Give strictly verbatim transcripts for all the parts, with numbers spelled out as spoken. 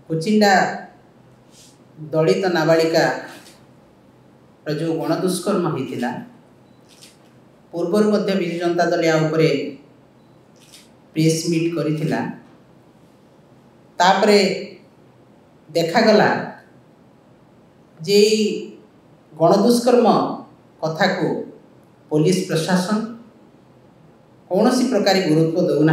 कुचिंडा दलित नाबालिका जो गणदुष्कर्म होता पूर्वर विजु जनता दल या उपरे प्रेस मीट करिथिला तापरे देखागला जे गणदुष्कर्म कथा को पुलिस प्रशासन कौन सी प्रकार गुरुत्व दौना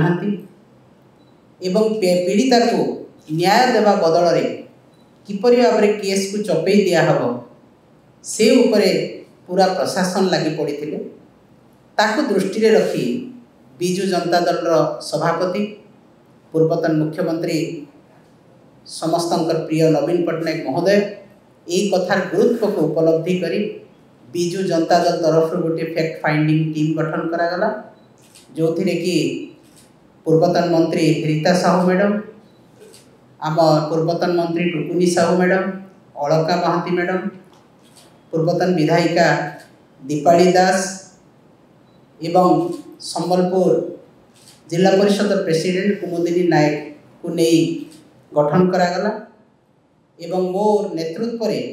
एवं पीड़िता को न्याय देवा बदल रे किपरि भाव में केस को चपे दिहब से उपरे पूरा प्रशासन लगी पड़े ताकू दृष्टि रखी विजु जनता दल सभापति पूर्वतन मुख्यमंत्री समस्तंकर प्रिय नवीन पट्टनायक महोदय यही कथार गुरुत्व को उपलब्धि करी विजु जनता दल तरफ गोटे फैक्ट फाइंडिंग टीम गठन करागला जो थी कि पूर्वतन मंत्री रीता साहू मैडम आम पूर्वतन मंत्री टुकुनी साहू मैडम अलका महांती मैडम पूर्वतन विधायिका दीपाली दास एवं संबलपुर जिला परिषद प्रेसिडेंट कुमुदिनी नायक को नहीं गठन करागला एवं मोर नेतृत्व रे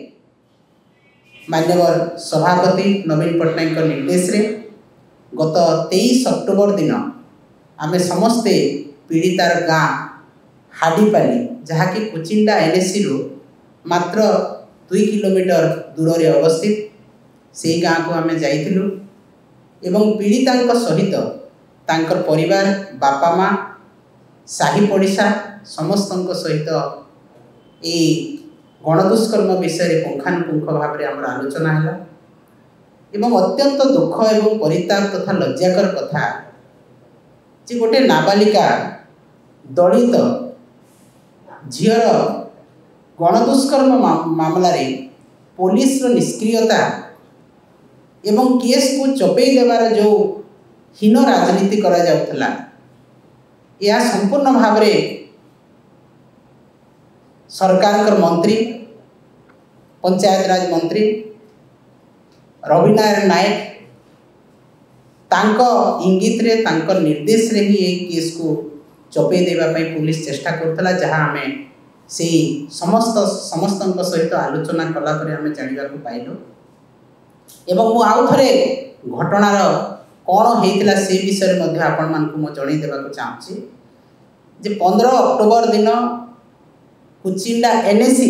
मान्यवर सभापति नवीन पट्टनायक निर्देश रे गत तेईस अक्टोबर दिन आमे समस्ते पीड़ितार गाँ हाडीपाली जहाँकि कुचिंडा एनएससी रु मात्र दुई किलोमीटर दूर रे अवस्थित से गाँ को आमे जाइथिलु एवं पीड़िता सहित तांकर परिवार बापा माँ साही पड़िशा समस्त सहित ये गणदुष्कर्म विषय पुंखानुपुंख भाव में आम आलोचना है एवं अत्यंत दुख एवं परिताप तथा लज्जाकर कथा जे गोटे नाबालिका दलित झीर गणदुष्कर्म मामला रे पुलिस निष्क्रियता एवं केस को चपे देवार जो हीन राजनीति करा जाउथला यह संपूर्ण भाव में सरकार मंत्री पंचायत राज मंत्री रवि नारायण नायक तांको इंगित रे तांको निर्देश रे ही एक केस को चपे देवा पई पुलिस चेष्टा करथला जहां हमें से समस्त समस्त सहित आलोचना कला पर हमें जानिबा को पाइलो एवं मु आउ थरे घटनार कौन होता से विषय में आपण मानकु मु जणै देबा को चाहूची जे पंद्रह अक्टोबर दिन कुचिंडा एनएसी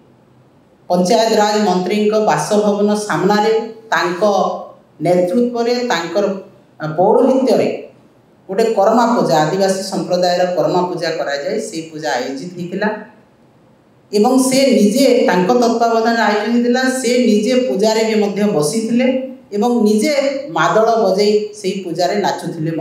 पंचायत राज मंत्री बासभवन सामने तांको नेतृत्व रे तांकर पौरोहित्य रे गोटे कर्मा पूजा आदिवासी संप्रदाय कर्मा पूजा करा जाए से पूजा आयोजित होता एवं से निजे तांको तत्वावधान आयोजित होता से निजे पूजारे भी मध्य बसी थिले एवं निजे मादल बजई से पूजारे नाचुथिले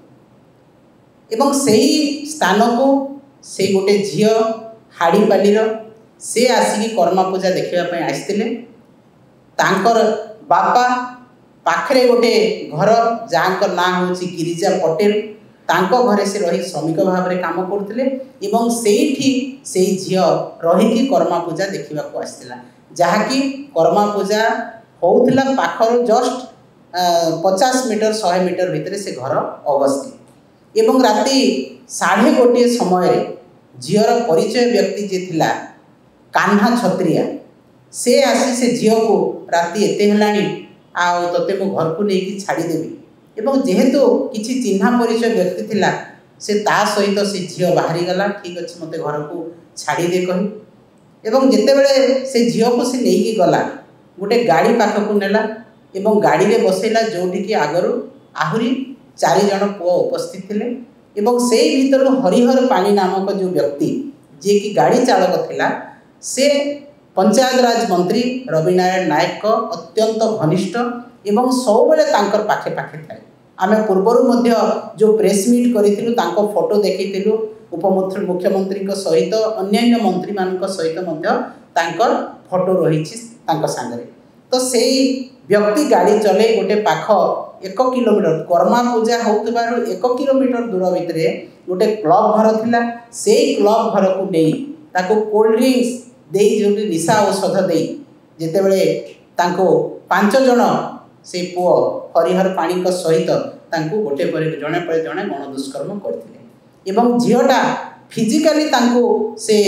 मध्य एवं सही स्थान को से गोटे झील हाड़ीपालीर से आसिकी कर्मा पूजा देखापी आसते तांकर बापा पाखरे गोटे घर जहाँ ना हूँ गिरिजा पटेल तांको घरे से रही श्रमिक भाव में काम करते एवं सेठी से झील रही कर्मा पूजा देखा आसला जहाँकि कर्मा पूजा होउथिला पाखर जस्ट पचास मीटर सौ मीटर भितर से घर अवस्थित एवं राति साढ़े गोटे समय झीर परिचय व्यक्ति जे थिला कान्हा छत्रिया से आसी से झील को राति एते हेलानी आ तते मो घर को लेकिन छाड़देवी एवं जेहेतु किसी चिन्हा परिचय व्यक्ति थिला से ता सहित से झील बाहरी गला ठीक अच्छे मते घर को छाड़दे कही एवं जितेबले से झील को से नहीं गला गोटे गाड़ी पाखक नेला एवं गाड़ी रे बसैला जोठी आगरू आहुरी चार जन पुओ उपस्थित थिले एवं से भीतर हरिहर पानी नामक जो व्यक्ति जे कि गाड़ी चालक थिला से पंचायत राज मंत्री रवि नारायण नायक को अत्यंत घनिष्ठ एवं सबले तांकर पाखे पाखे थाए आमे पूर्वर मध्य जो प्रेस मीट करिथिलु तांको फोटो देखिथिलु उपमुख्य मुख्यमंत्री सहित अन्यान्य मंत्री मान सहित मध्य तांकर फोटो रही तांको सांगरे तो से व्यक्ति गाड़ी चले गोटे पाख एक किलोमीटर कर्मा पूजा होउतबारु एक किलोमीटर दूर भितर गोटे क्लब घर थिला से क्लब घर को नहीं ताको कोल्ड ड्रिंक्स दे जो निशा औषध दे जितेबले तांको पांच जन से पुओ हरिहर पाणी सहित तांको गोटे पर जड़े पर जड़े गणदुष्कर्म करथिले एवं झीलटा फिजिकाली तांको से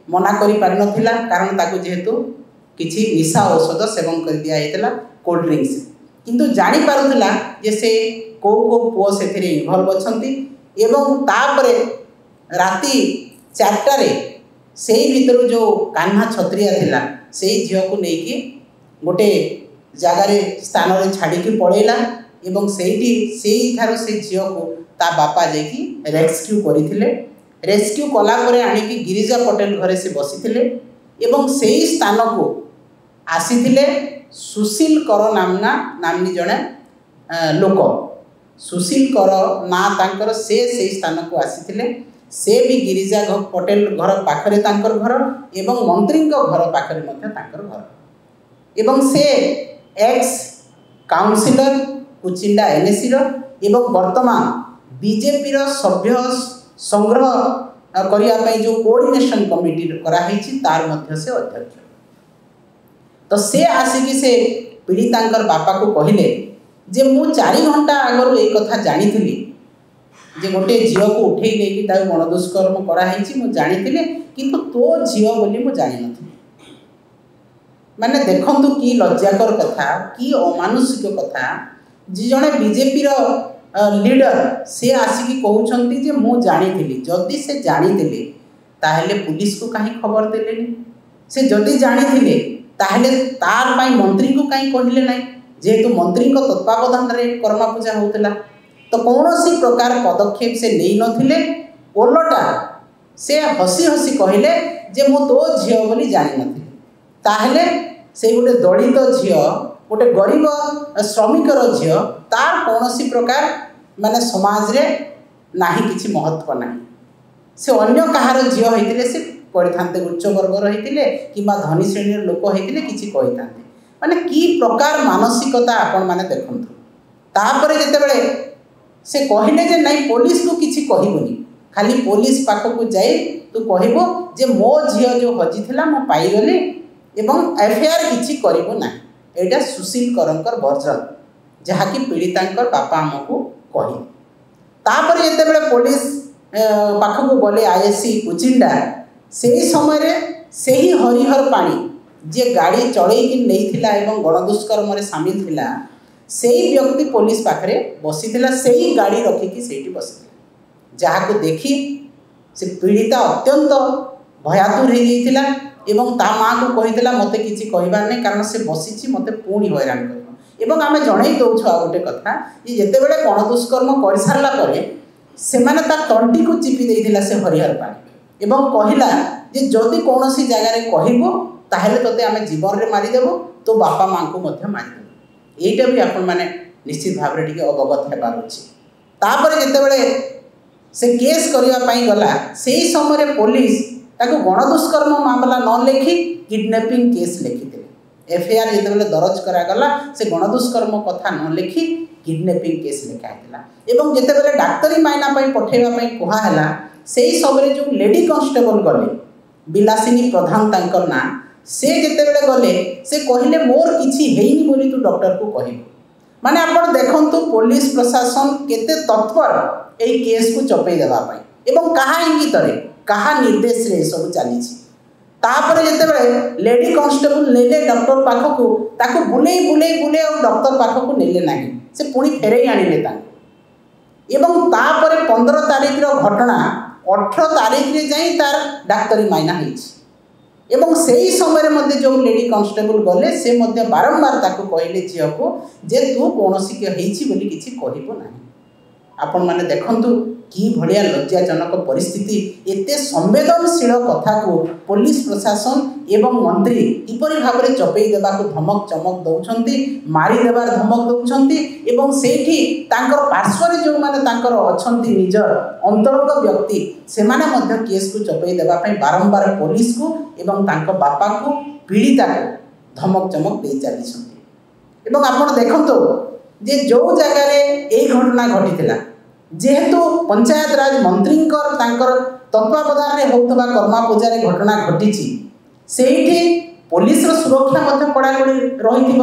मना करि पारि नथिला कारण ताको जेहेतु किछि निशा औषध सेवन कर दिया हेतला कोल्ड ड्रिंक्स किंतु जानि पारुथला जे से को को पुओ सेथिरे इन्वॉल्व अछंती एवं तापरे राति चारटा रे सेई भितर जो कान्हा छत्रिया थिला सेई झियो को नेकी गोटे जगार स्थान रे छाड़ी की पड़ेला एवं सेठी सेई थारो से झियो को ता बापा जेकी रेस्क्यू करिथिले रेस्क्यू कला परे आनी की गिरिजा पटेल घरे से बसिथिले एवं सेई स्थान को आसीथिले सुशील कर नामना नामनी जणे लोक सुशील कर ना तांकर से सेई स्थान को आसीथिले से भी गिरिजा पटेल घर पाखरे तांकर घर एवं मंत्री घर पाखरे मध्य तांकर घर एवं से एक्स काउंसिलर कुचिंडा एनएसी रो एवं वर्तमान बीजेपी रो सभ्य संग्रह करिया पई जो कोऑर्डिनेशन कमिटी करा हिची तार मध्य से अध्यक्ष तो से आसिकी से पीड़ितांकर बापा को कहिले जे मु चार घंटा आगरो ए कथा जानी थिली जे गोटे झियो को उठेई लेकी ता गण दुष्कर्म करा हिची मु जानी थिले किंतु तो झियो बोली मु जानि नथि माने देखंतु की लज्जाकर कथा की अमानुषिक कथा जी जने बीजेपी रो लीडर से आसिकी कहउछंती जे मु जानी थिली जदी से जानी थिले ताहेले पुलिस को काहे खबर देलेनी से जदी जानी थिले ताहेले तार पाई मंत्री को काहे कहिले नाही जेहेतु मंत्री को तत्वावधान रे कर्मा पूजा होतला तो कौनसी प्रकार पदक्षेप से नहीं नथिले ओलटा से हसी हसी कहले जे मु तो झियो बोली जानि नथि ताहेले से गोटे दलित झियो गोटे गरीब श्रमिकर झियो तार कौनसी प्रकार माने समाज रे नाही किछि महत्व नाही से अन्य कहार झियो होइतिले से पढ़िथान्ते उच्च वर्ग रहितिले किबा धनी श्रेणी लोक होइतिले किछि कहिथान्ते माने की प्रकार मानसिकता आपण माने देखंतु तापरे जते बेले से कहले जे नहीं पुलिस को किछि कहिबोनी खाली पुलिस पाख को जाई तू कहबो जे मो झियो जो हजी थिला मो पाई गले एवं एफआईआर किछि करिवो ना एटा सुशील करंकर वर्जन जहा कि पीड़ितांकर बापा हमको कहि तापरे जते बेले पुलिस पाख को गले आईएससी कुचिंडा सेही समय रे सेही हरिहर पानी जे गाड़ी चढ़ई कि नैथिला एवं गणदुष्कर्म रे शामिल थिला सेही व्यक्ति पुलिस पाखरे बसिथिला सेही गाड़ी रखिकी सेठी बसिथिला जहा को देखी से पीड़िता अत्यंत भयातुर हो जाइथिला एवं ता माँ को कहिथिला मते किछि कहिबार नै कारण से बसिछि मते पुणी हैरान करबो एवं आमे जणै दउछु आ गोटे कथा जे जते बेले गणदुष्कर्म कर सारला परे सेमाने ता तंटी को चिपि देइथिला से हरिहर पानी एवं कहिला जे जदि कोनोसी जगह रे कहिबो ताहेले तते आमे जीवन रे मारी देबो तो बापा माँ को मध्य मारी देबो एटा भी आपण माने निश्चित भाव रे टिके अवगत हेबार अछि तापर जते बेले से केस करिया पई गला सेही समय रे पुलिस ताको गणदुष्कर्म मामला न लेखि किडनैपिंग केस लेखिथिले एफआईआर जते बेले दर्ज करा गला से गणदुष्कर्म कथा न लेखि किडनैपिंग केस लेखा हेतला एवं जते बेले डाक्टरी माइना पई पठेबा पई कोहा हला सेही सबरे जो लेडी कांस्टेबल गले बिलासिनी प्रधान तांकर ना से जते बेले गले से कहिले मोर किछि हेइनी बोली तू डॉक्टर को कहिबो माने आपण देखंतु पुलिस प्रशासन केते तत्पर एई केस को चपई देबा पई एवं कहा इंगित रे कहा निर्देश रे सब चली छी तापर जते बेले लेडी कांस्टेबल लेले डॉक्टर पाख को ताको बुले बुले बुले और डॉक्टर पाख को नेले नाही से पुणी फेरई आनिले ताको एवं तापर पंद्रह तारिख रो घटना अठारह तारिख रे जाई तार डाक्टरी माइना हिची एवं सेही समय मध्य जो लेडी कांस्टेबल गले से मध्य बारंबार ताको कहले झियो को जे तू कोनोसी के हेछि बोली किछि कहिबो नाही आपण माने देखंतु की भलिया लज्जाजनक परिस्थिति एते संवेदनशील कथा को पुलिस प्रशासन एवं मंत्री किपरि भाव रे चपई देबा को धमक चमक दउछंती मारी देबार धमक दउछंती एवं सेठी तांकर पार्श्व रे जो माने तांकर अछंती निजर अंतरंग व्यक्ति से माने मध्य केस को चपई देबा पई बारंबार पुलिस को एवं तांको बापा को पीड़िता को धमक चमक दे चली छंती एवं आपण देखंतो जे जो जगह रे एई घटना घटिथिला जेहेतु पंचायत राज मंत्री तत्वावधान में होता कर्मा पूजा घटना घटी से पुलिस सुरक्षा कड़ाकड़ी रही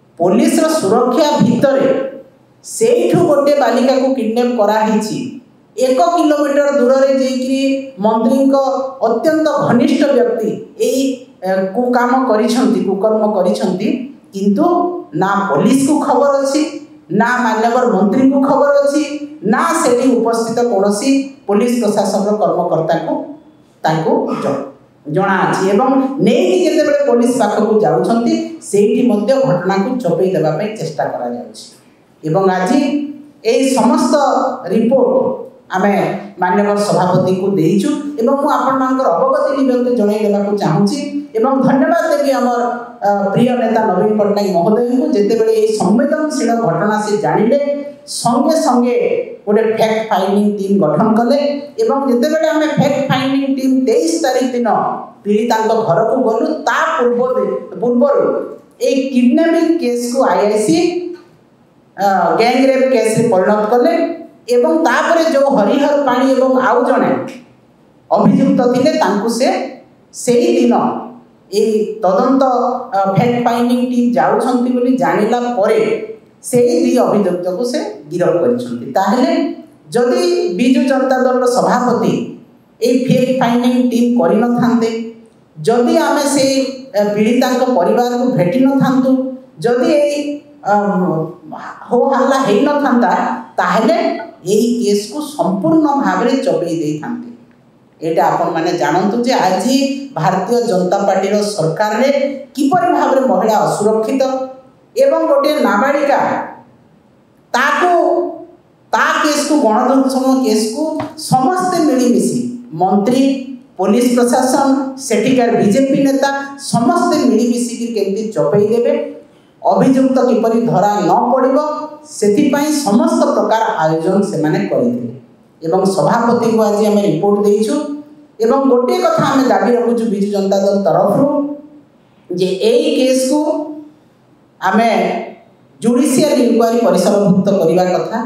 पुलिस सुरक्षा भितर से गोटे बालिका को किडनैप कराई एक किलोमीटर दूर रे जेकि मंत्री को अत्यंत घनिष्ठ व्यक्ति यही कुकाम करिसंती कुकर्म करिसंती किंतु ना पुलिस को खबर अच्छी ना मान्यवर मंत्री को खबर अच्छी ना सेठी उपस्थित कौनसी पुलिस प्रशासन कर्मकर्ता को ताको जना अच्छी एवं नहीं जिते पुलिस पाखक जाऊँगी सेठी मध्य घटना को चपई देवा चेष्टा करा जाउछि एवं आज यही समस्त रिपोर्ट आमे माननीय सभापति को देइछु एवं मु आपण मानकर अवगति निमित्त जणाई देबाक चाहूछि एवं धन्यवाद देवी हमर प्रिय नेता नवीन पट्टनायक महोदय को जेते बेले ए संवेदनशील घटना से जानिले संगे संगे गोटे फैक्ट फाइंडिंग टीम गठन कले एवं जेते बेले आमे फैक्ट फाइंडिंग टीम तेईस तारीख दिन पीड़िता घर को गलु ता पूर्व पूर्व ए किडनैपिंग केस को आईआईसी गैंग रेप केस रे परिणत कले एवं तापरे जो हरिहर पाणी एवं आउ जणे अभियुक्त थिले तांकु से सेही दिन ए तदंत फैक्ट फाइंडिंग टीम जाउछंती बोली जानिला परे सेही दी अभियुक्त को से गिरफ्त करिसंती ताहेले जदि बिजु जनता दल सभापति ए फैक्ट फाइंडिंग टीम करि न थांते जदि आमे से पीड़िता परिवार को भेटी न थांतु जदि ए हो हल्ला हे न थांता ताहेले यही केस को संपूर्ण भाव में चबई दे थांते एटा आपण माने जानतु जे आज भारतीय जनता पार्टी रो सरकार रे किपरि भाव में महिला असुरक्षित एवं गोटे नाबालिका ताको ता केस को गणतंत्र केस को समस्त मिलीमिशी मंत्री पुलिस प्रशासन सेठिकार बीजेपी नेता समस्त मिलीमिशी केमती चपई देवे अभियुक्त किपरि धरा न पड़िबो सेथिपाई समस्त प्रकार आयोजन से माने करिथिले एवं सभापति को आज आम रिपोर्ट देइछु एवं गोटे कथा आम दाबी रखुछु बिजु जनता दल तरफ जे एई केस को आम जुडिशियल इंक्वारी परिसरभुक्त करने कथा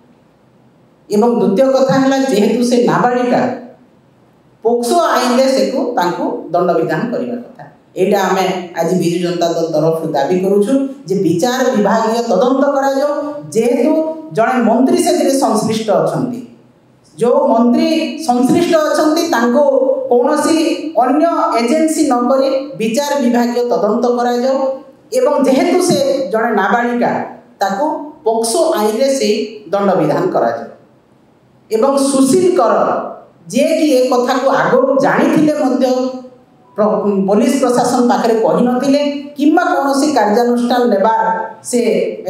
एवं द्वितीय कथा है जेहेतु से नाबालिका पोक्सो आईन से दंड विधान करने कथा एटा आम आज बिजु जनता दल तरफ दाबी करुछु जे विचार विभागीय तदंत करा जाओ जेहेतु जड़े मंत्री से संश्लिष्ट अछंती जो मंत्री संश्लिष्ट अछंती तांको कौनसी अन्य एजेंसी न करी विचार विभागीय तदंत करा जाओ एवं जेहेतु से जड़े नाबालिका ताको पोक्सो आईन से दंड विधान करा जाओ एवं सुशील कर जे कि ए कथा को आगु जानी पुलिस प्रशासन पाखे कही नथिले किंबा कौनसी कार्यानुष्ठान नेबार से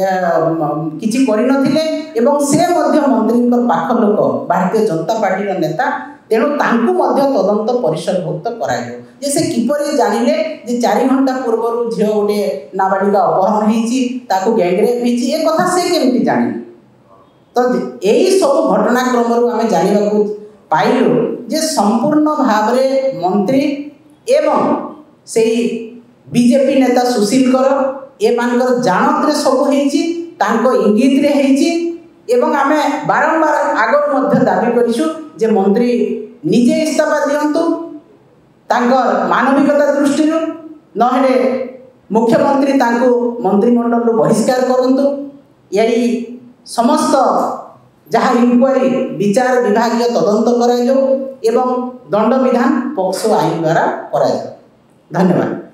किछि करि नथिले एवं से मध्य मंत्री पाख लोक भारतीय जनता पार्टी नेता तेणु तांकु मध्य तदंत परिसरभुक्त कराइयो जे से किपरि जानिले जे चार घंटा पूर्व झियो गोटे नाबालिका अपहरण होईछि ताकु गैंगरेप होईछि ए कथा से केमति जानि तो एई सब घटनाक्रम रु आमे जानिबाकू पाइलु जे संपूर्ण भाव में मंत्री एवं से बीजेपी नेता सुशील कर एमान जानत सब इंगित रे हेची एवं आमे बारंबार आगर मध्य दाबी करिछु जे मंत्री निजे इस्तीफा दियंतु तांकर मानविकता दृष्टि नहेले मुख्यमंत्री तांको मंत्रिमंडल बहिष्कार करंतु यही समस्त जहाँ इंक्वारी विचार विभागीय तदंत करा जाओ एवं दंड विधान पोक्सो आईन द्वारा करा जाओ। धन्यवाद।